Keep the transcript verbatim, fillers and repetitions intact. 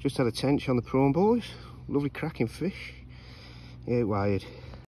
Just had a tench on the prawn, boys. Lovely cracking fish. Eight wired.